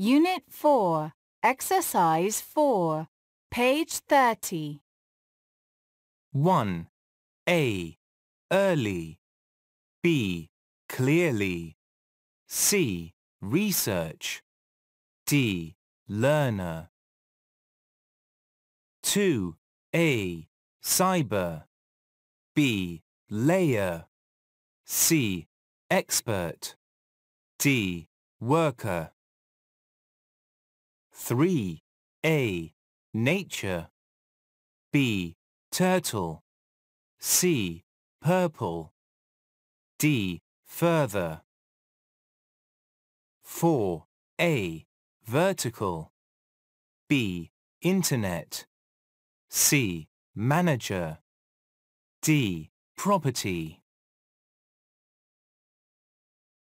Unit 4, Exercise 4, page 30. 1. A. Early. B. Clearly. C. Research. D. Learner. 2. A. Cyber. B. Layer. C. Expert. D. Worker. 3. A. Nature. B. Turtle. C. Purple. D. Further. 4. A. Vertical. B. Internet. C. Manager. D. Property.